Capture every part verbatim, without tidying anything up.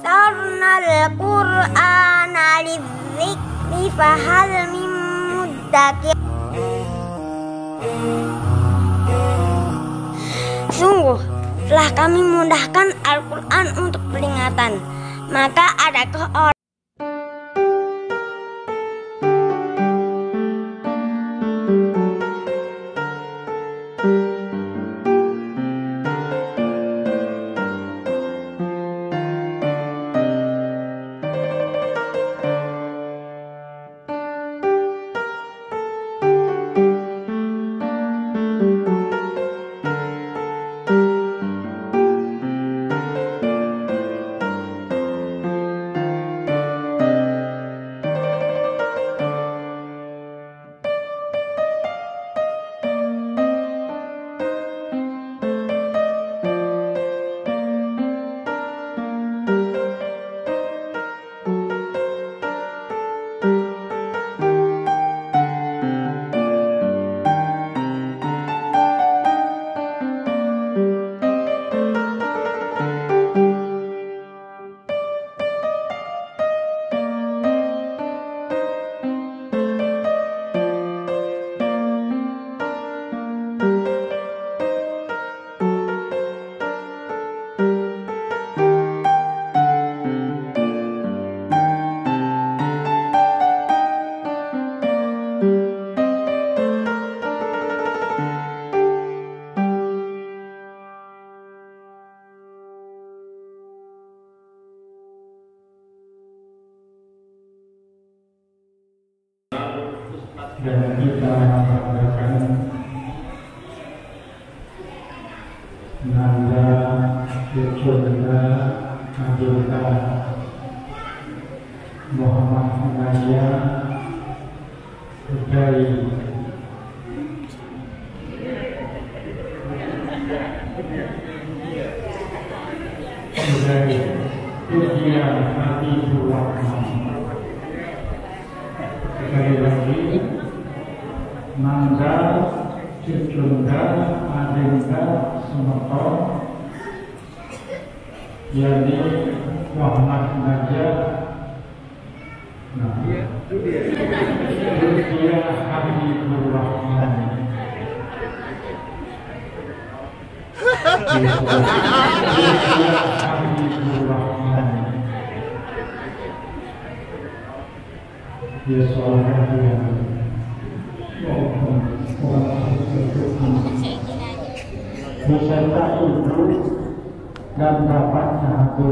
yassarnal Qur'ana lidzikri fahal min muddakir. Sungguh telah kami mudahkan Al-Quran untuk peringatan, maka adakah orang dan kita mengadakan Nanda Yudhunda Adulta Muhammad Naya Udai Udai Ujian Habibur Rahman. Sekali lagi Nanda Yudhunda Adulta Sumatera yakni Muhammad Naya Ujian Habibur Rahman. Ya sholat yang beserta ibu dan bapaknya hadir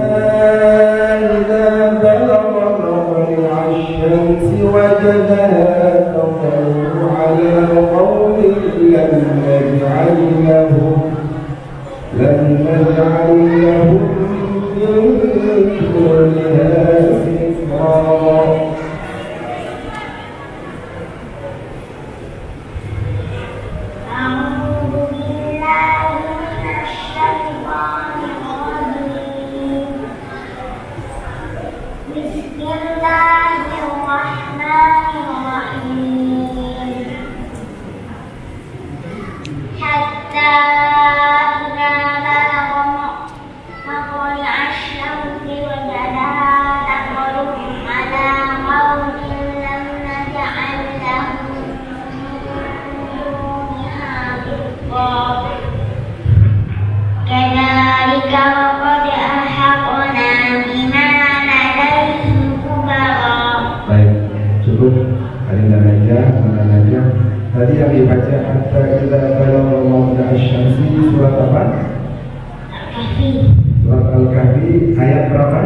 tadi yang dibaca hatta idza balagha mawdi'a asy-syamsi surat apa? Al-Kahfi. Surat Al-Kahfi ayat berapa?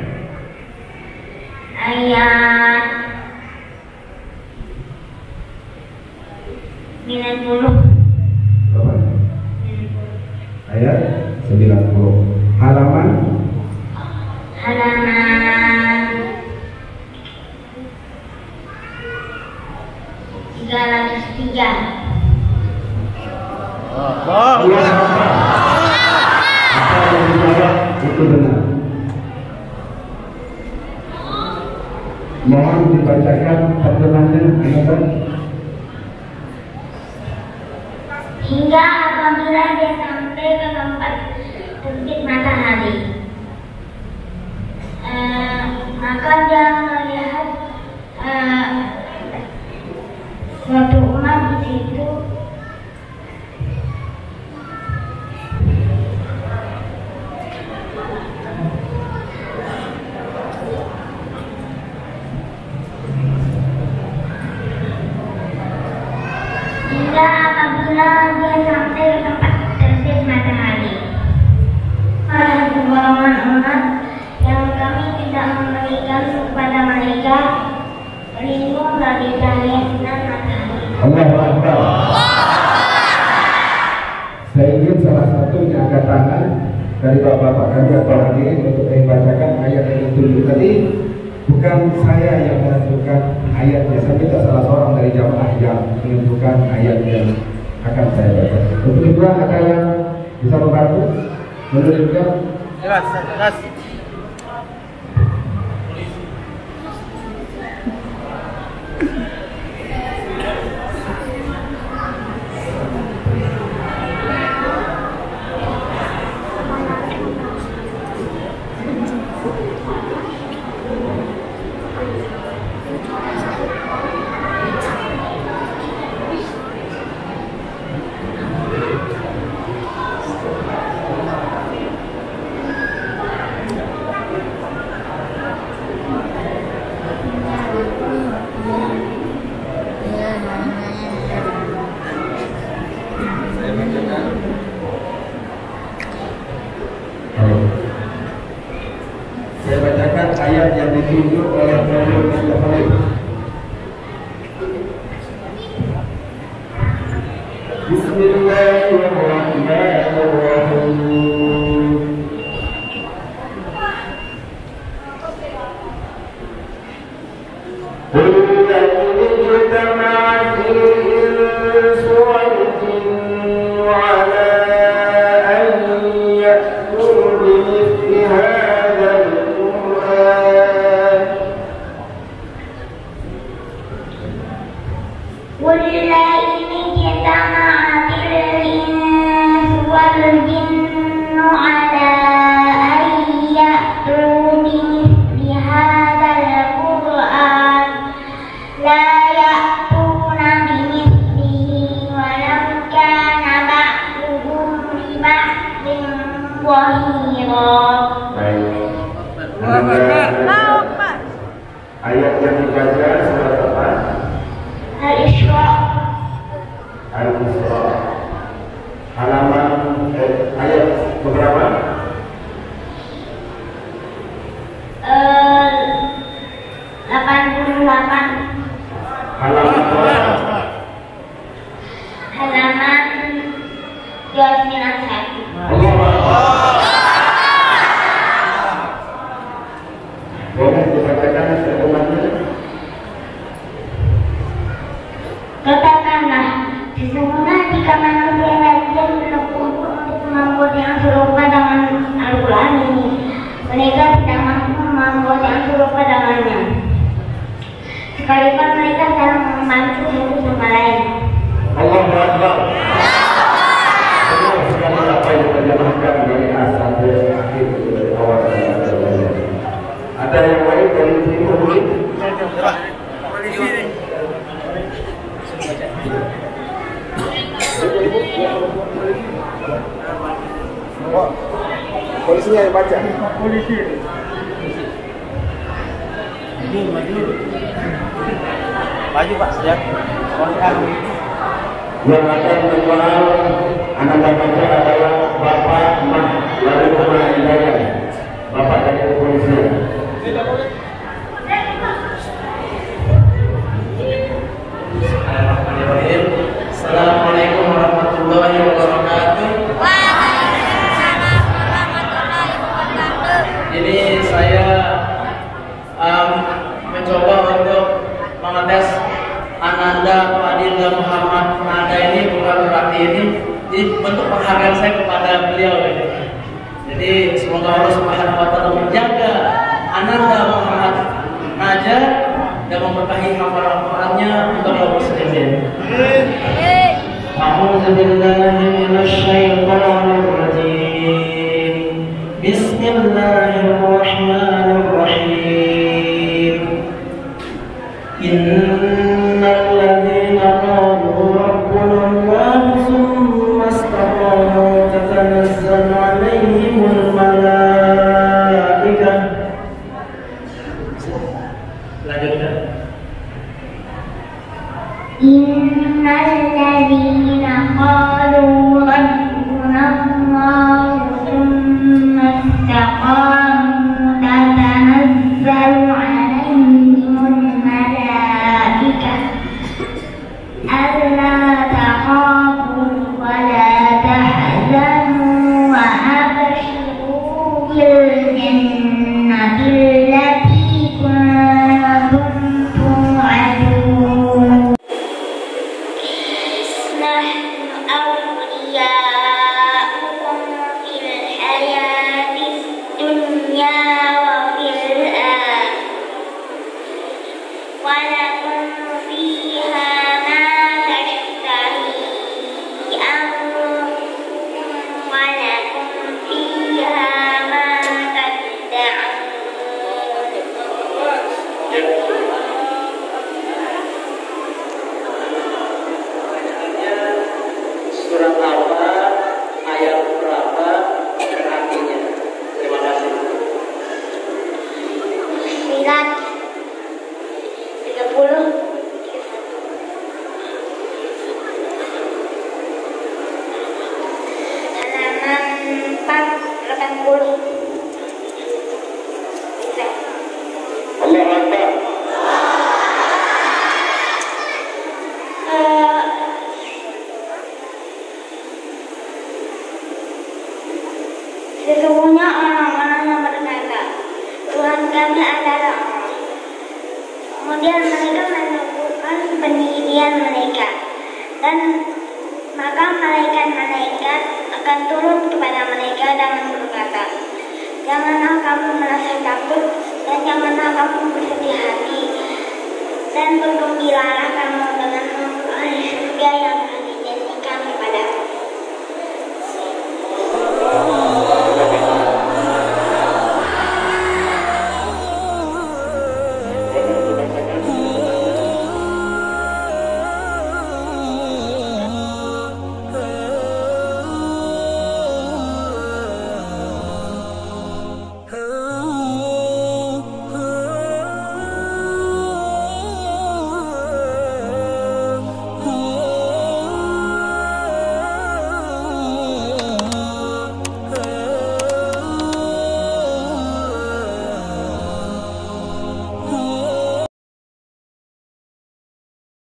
Ayat sembilan puluh. Berapa? Ayat sembilan puluh. Halaman Halaman tiga ratus tiga. apa yang dijawab itu benar. Mohon dibacakan terjemahannya. Hingga apabila dia sampai ke tempat terbit matahari. dari bapak-bapak kami atau hadirin untuk membacakan ayat yang dituju tadi. Bukan saya yang menentukan ayatnya, saya minta salah seorang dari jamaah yang menentukan ayat yang akan saya baca. Untuk itu ada yang bisa membantu menunjukkan. Jelas, jelas. Saya bacakan ayat yang ditunjuk oleh Nabi Muhammad. Bismillahirrahmanirrahim. Qul in ijtama'atil insu wal jinnu 'ala an ya'tu bimithli hadzal قل لئن اجتمعت الإنس والجن على أن يأتوا بمثل هذا القرآن لا يأتون بمثله ولو كان بعضهم لبعض ظهيرا. Ayat yang dibaca surat apa? Al-Isra. Al-Isra. Halaman eh, ayat berapa? Eh, delapan puluh delapan. Halaman berapa? Halaman dua ratus sembilan puluh satu. Boleh dibacakan semuanya? Katakanlah, sesungguhnya jika manusia saja berkumpul untuk membuat yang serupa dengan Al-Quran ini, mereka tidak mampu membuat yang serupa dengannya. Sekalipun mereka saling membantu satu sama lain. Allahu Akbar. Semua segala apa yang terjemahkan dari asal dari akhir dari awal sampai akhir. Ada yang lain dari sini boleh? Polisinya yang baca. Polisi. Maju, maju. Maju Pak, sejak kontak. Yang akan menjual anak baca adalah Bapak Mah dari Rumah Hidayah, Bapak dari kepolisian. Assalamualaikum warahmatullahi wabarakatuh. Waalaikumsalam warahmatullahi wabarakatuh. Jadi saya um, mencoba untuk mengetes Ananda Fadil Muhammad Nada ini, bukan berarti ini ini bentuk penghargaan saya kepada beliau. Jadi semoga Allah Subhanahu Wa Taala menjaga Ananda Muhammad Naja dan memberkahi hafalan Al-Qur'annya untuk Allah sekalian. A'udzu billahi minasy syaithanir rajim. Bismillahirrahmanirrahim. Innal ladzina qalu rabbuna Allah tsumma istaqamu tatanazzalu 'alaihimul malaikah. Lanjutkan. Innal ladzina qalu rabbuna fil jannati allati kuntum tu'adun. Nahnu awliya'ukum fil hayatis dunya wa fil akhirah wa lakum fiha ma tashtahi anfusukum wa lakum fiha ma tad'un. Surat apa, ayat berapa, artinya? Terima kasih. Surat tiga puluh halaman empat delapan puluh. Allah Akbar. Eh, Sesungguhnya orang-orang yang berkata, Tuhan kami adalah Allah. Kemudian mereka meneguhkan pendirian mereka, dan maka malaikat-malaikat akan turun kepada mereka dan berkata, janganlah kamu merasa takut dan janganlah kamu bersedih hati, dan bergembiralah kamu dengan memperoleh surga yang